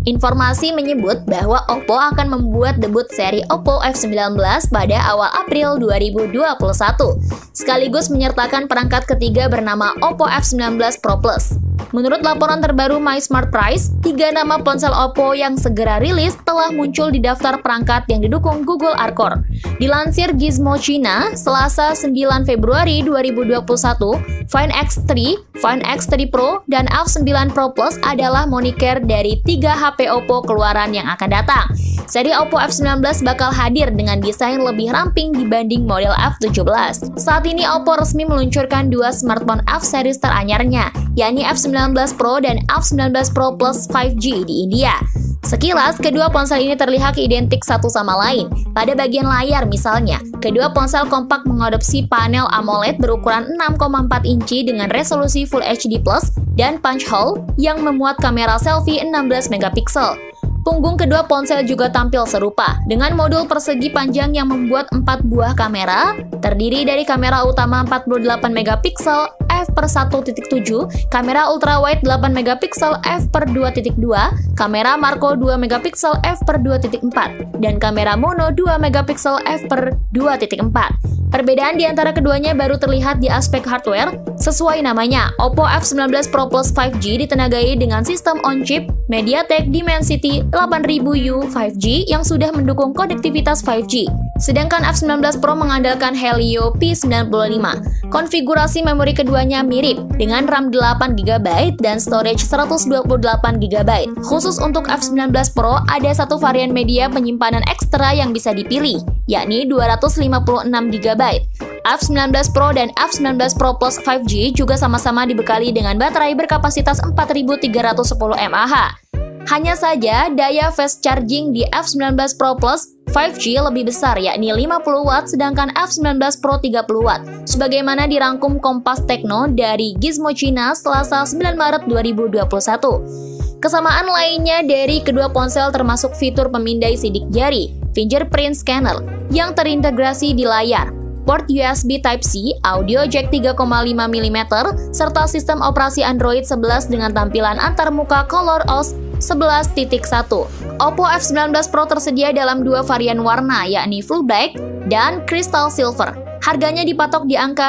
Informasi menyebut bahwa Oppo akan membuat debut seri Oppo F19 pada awal April 2021, sekaligus menyertakan perangkat ketiga bernama Oppo F19 Pro Plus. Menurut laporan terbaru My Smart Price, 3 nama ponsel Oppo yang segera rilis telah muncul di daftar perangkat yang didukung Google Archor. Dilansir Gizmo China, Selasa 9 Februari 2021, Find X3, Find X3 Pro, dan F9 Pro Plus adalah moniker dari 3 HP Oppo keluaran yang akan datang. Seri Oppo F19 bakal hadir dengan desain lebih ramping dibanding model F17. Saat ini Oppo resmi meluncurkan 2 smartphone F series teranyarnya, yakni F19 Pro dan F19 Pro Plus 5G di India. Sekilas, kedua ponsel ini terlihat identik satu sama lain. Pada bagian layar misalnya, kedua ponsel kompak mengadopsi panel AMOLED berukuran 6,4 inci dengan resolusi Full HD+ dan punch hole yang memuat kamera selfie 16 megapiksel. Punggung kedua ponsel juga tampil serupa, dengan modul persegi panjang yang membuat 4 buah kamera, terdiri dari kamera utama 48 megapiksel f/1.7, kamera ultrawide 8 megapiksel f/2.2, kamera makro 2 megapiksel f/2.4, dan kamera mono 2 megapiksel f/2.4. Perbedaan di antara keduanya baru terlihat di aspek hardware. Sesuai namanya, Oppo F19 Pro Plus 5G ditenagai dengan sistem on-chip MediaTek Dimensity 8000U 5G yang sudah mendukung konektivitas 5G. Sedangkan F19 Pro mengandalkan Helio P95. Konfigurasi memori keduanya mirip, dengan RAM 8GB dan storage 128GB. Khusus untuk F19 Pro, ada satu varian media penyimpanan ekstra yang bisa dipilih, yakni 256GB. F19 Pro dan F19 Pro Plus 5G juga sama-sama dibekali dengan baterai berkapasitas 4310 mAh. Hanya saja, daya fast charging di F19 Pro Plus 5G lebih besar, yakni 50W, sedangkan F19 Pro 30W, sebagaimana dirangkum Kompas Tekno dari Gizmo China Selasa 9 Maret 2021. Kesamaan lainnya dari kedua ponsel termasuk fitur pemindai sidik jari, fingerprint scanner, yang terintegrasi di layar, port USB Type-C, audio jack 3,5mm, serta sistem operasi Android 11 dengan tampilan antarmuka ColorOS 11.1. Oppo F19 Pro tersedia dalam 2 varian warna, yakni Full Black dan Crystal Silver. Harganya dipatok di angka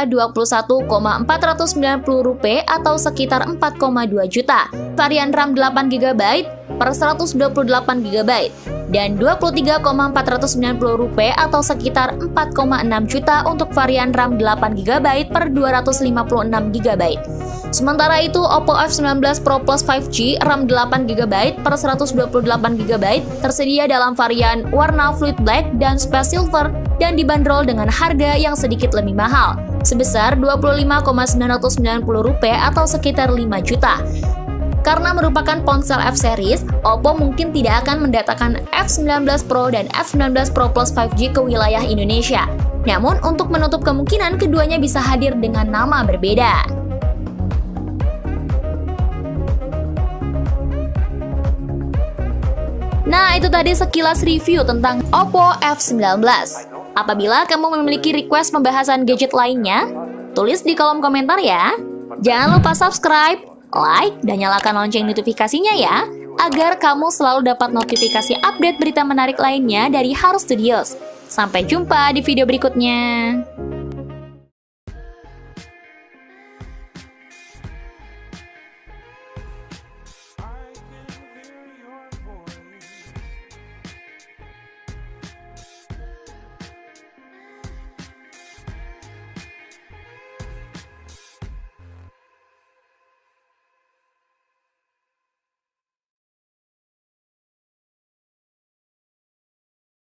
Rp21.490 atau sekitar 4,2 juta. Varian RAM 8GB per 128GB dan Rp23.490 atau sekitar 4,6 juta untuk varian RAM 8GB per 256GB. Sementara itu, Oppo F19 Pro Plus 5G RAM 8GB per 128GB tersedia dalam varian warna Fluid Black dan Space Silver dan dibanderol dengan harga yang sedikit lebih mahal, sebesar Rp25.990 atau sekitar 5 juta. Karena merupakan ponsel F-series, Oppo mungkin tidak akan mendatangkan F19 Pro dan F19 Pro Plus 5G ke wilayah Indonesia. Namun, untuk menutup kemungkinan keduanya bisa hadir dengan nama berbeda. Nah, itu tadi sekilas review tentang Oppo F19. Apabila kamu memiliki request pembahasan gadget lainnya, tulis di kolom komentar ya. Jangan lupa subscribe, like, dan nyalakan lonceng notifikasinya ya, agar kamu selalu dapat notifikasi update berita menarik lainnya dari Haru Studios. Sampai jumpa di video berikutnya.